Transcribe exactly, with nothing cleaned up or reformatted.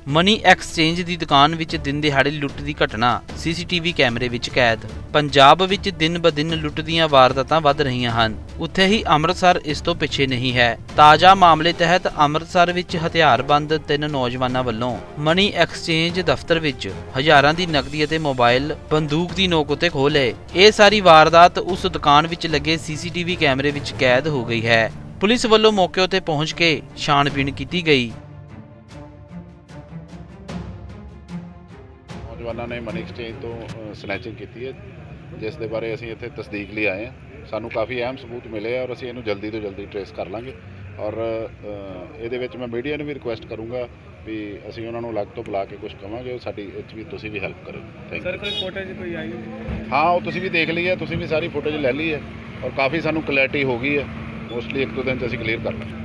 Money exchange ਦੀ ਦੁਕਾਨ ਵਿੱਚ ਦਿਨ ਦਿਹਾੜੇ ਲੁੱਟ ਦੀ ਘਟਨਾ ਸੀਸੀਟੀਵੀ ਕੈਮਰੇ ਵਿੱਚ ਕੈਦ। ਪੰਜਾਬ ਵਿੱਚ ਦਿਨ ਬ ਦਿਨ ਲੁੱਟ ਦੀਆਂ ਵਾਰਦਾਤਾਂ ਵੱਧ ਰਹੀਆਂ ਹਨ। ਉੱਥੇ ਹੀ ਅੰਮ੍ਰਿਤਸਰ ਇਸ ਤੋਂ ਪਿੱਛੇ ਨਹੀਂ ਹੈ। ਤਾਜ਼ਾ ਮਾਮਲੇ ਤਹਿਤ ਅੰਮ੍ਰਿਤਸਰ ਵਿੱਚ ਹਥਿਆਰਬੰਦ ਤਿੰਨ ਨੌਜਵਾਨਾਂ ਵੱਲੋਂ ਮਨੀ ਐਕਸਚੇਂਜ ਦਫ਼ਤਰ ਵਿੱਚ ਹਜ਼ਾਰਾਂ ਦੀ ਨਕਦੀ ਅਤੇ ਮੋਬਾਈਲ ਬੰਦੂਕ ਦੀ ਨੋਕ ਉੱਤੇ ਖੋਹ ਲਏ। ਇਹ ਸਾਰੀ ਵਾਰਦਾਤ ਉਸ ਦੁਕਾਨ ਵਿੱਚ ਲੱਗੇ ਸੀਸੀਟੀਵੀ ਕੈਮਰੇ ਵਿੱਚ ਕੈਦ ਹੋ ਗਈ ਹੈ। ਪੁਲਿਸ ਵੱਲੋਂ ਮੌਕੇ ਉੱਤੇ ਪਹੁੰਚ ਕੇ ਛਾਣਬੀਣ ਕੀਤੀ ਗਈ। नौजवानों ने मनी एक्सचेंज तो स्नैचिंग की है, जिस दे बारे असीं इत्थे तस्दीक लिए आए हैं। सानू काफ़ी अहम सबूत मिले और असीं इहनूं जल्दी तो जल्दी ट्रेस कर लांगे। और इहदे विच मैं मीडिया नूं भी रिक्वेस्ट करूँगा भी असीं उन्हां नूं अलग तो बुला के कुछ कहांगे, साडी इच भी तुसीं भी हैल्प करो। थैंक सर कोई फुटेज कोई आई? हाँ, वो तुसीं भी देख ली है, तुसीं भी सारी फुटेज ले ली है और काफ़ी सानू क्लैरिटी हो गई है। मोस्टली एक दो दिन च असीं क्लीयर कर लांगे।